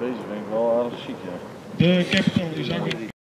Deze vind ik wel aardig chic, ja. De Capital is